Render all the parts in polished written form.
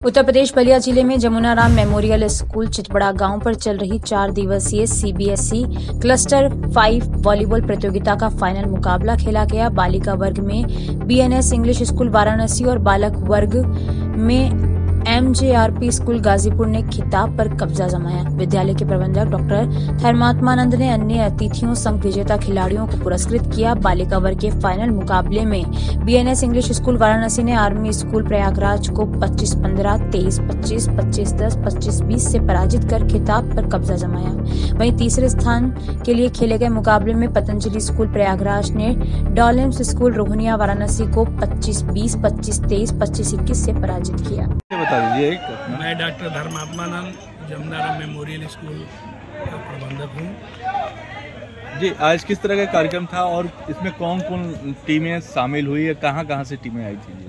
उत्तर प्रदेश बलिया जिले में Jamuna Ram memorial school Chitbara गांव पर चल रही 4 दिवसीय सीबीएसई क्लस्टर 5 वॉलीबॉल प्रतियोगिता का फाइनल मुकाबला खेला गया। बालिका वर्ग में बीएनएस इंग्लिश स्कूल वाराणसी और बालक वर्ग में एमजेआरपी स्कूल गाजीपुर ने खिताब पर कब्जा जमाया। विद्यालय के प्रबंधक डॉक्टर धर्मात्मानंद ने अन्य अतिथियों संघ विजेता खिलाड़ियों को पुरस्कृत किया। बालिका वर्ग के फाइनल मुकाबले में बीएनएस इंग्लिश स्कूल वाराणसी ने आर्मी स्कूल प्रयागराज को 25-15, 23-25, 25-10, 25-20 से पराजित कर खिताब पर कब्जा जमाया। वहीं तीसरे स्थान के लिए खेले गए मुकाबले में पतंजलि स्कूल प्रयागराज ने डॉलिम्स स्कूल रोहनिया वाराणसी को 25-20, 25-23, 25-21 से पराजित किया। मैं doctor Dharmatmanand Jamuna Ram memorial school का प्रबंधक हूँ। जी, आज किस तरह का कार्यक्रम था और इसमें कौन कौन टीमें शामिल हुई है, कहाँ से टीमें आई थी?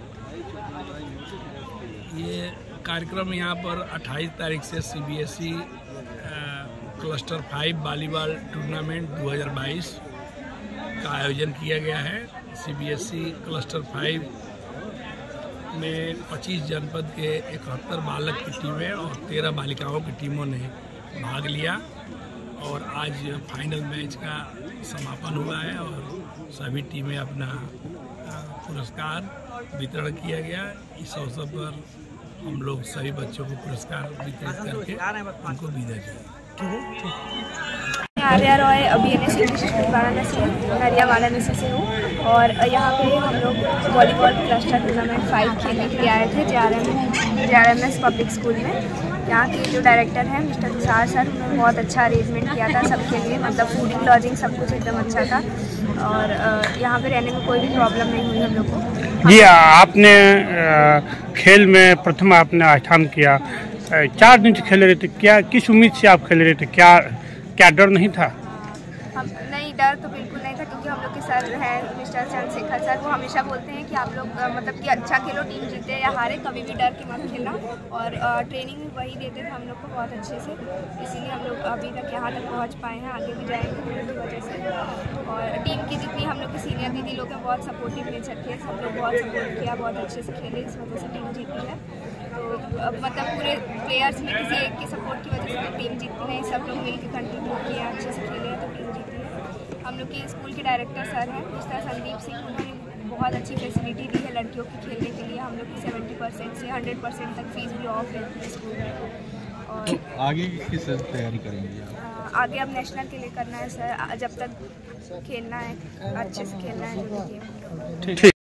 ये कार्यक्रम यहाँ पर 28 तारीख से सीबीएसई क्लस्टर 5 वॉलीबॉल टूर्नामेंट 2022 का आयोजन किया गया है। सीबीएसई क्लस्टर 5 में 25 जनपद के 71 बालक की टीमें और 13 बालिकाओं की टीमों ने भाग लिया और आज फाइनल मैच का समापन हुआ है और सभी टीमें अपना पुरस्कार वितरण किया गया। इस अवसर पर हम लोग सभी बच्चों को पुरस्कार वितरित करके उनको विदा किया। Arya Roy BNS English school Varanasi Naria Varanasi से हूँ और यहाँ पे हम लोग वॉलीबॉल क्लस्टर टूर्नामेंट 5 खेलने के लिए आए थे जेआरएमएस पब्लिक स्कूल में। यहाँ के जो डायरेक्टर हैं मिस्टर तुषार सर, उन्होंने बहुत अच्छा अरेंजमेंट किया था सबके लिए, मतलब फूडिंग लॉजिंग सब कुछ एकदम अच्छा था और यहाँ पे रहने में कोई भी प्रॉब्लम नहीं हुई हम लोग को। जी, आपने खेल में प्रथम आपने स्थान किया, 4 दिन से खेल रहे थे, क्या किस उम्मीद से आप खेल रहे थे? क्या डर नहीं था? नहीं, डर तो बिल्कुल नहीं था क्योंकि हम लोग के सर हैं मिस्टर चंद्रशेखर सर, वो हमेशा बोलते हैं कि आप लोग मतलब कि अच्छा खेलो, टीम जीते या हारे, कभी भी डर के मत खेलना और ट्रेनिंग वही देते थे हम लोग को बहुत अच्छे से, इसीलिए हम लोग अभी तक यहाँ तक पहुँच पाए हैं, आगे भी जाएंगे उनकी वजह से। और टीम की जितनी हम लोग की सीनियर दीदी लोग हैं बहुत सपोर्टिव नेचर के, सब लोग बहुत सपोर्ट किया, बहुत अच्छे से खेले, इस वजह से टीम जीती है। तो मतलब पूरे प्लेयर्स में किसी एक की सपोर्ट की वजह से तो टीम जीती नहीं, सब लोग मिल के कंटिन्यू किया, अच्छे से खेले हैं तो टीम जीती है। हम लोग के स्कूल के डायरेक्टर सर हैं मिस्टर संदीप सिंह, उन्होंने बहुत अच्छी फैसिलिटी दी है लड़कियों की खेलने के लिए। हम लोग की 70% से 100% तक फीस भी ऑफ रहती है स्कूल में। और तो आगे किस तैयारी करेंगे? आगे अब नेशनल के लिए करना है सर, जब तक खेलना है अच्छे से खेलना है।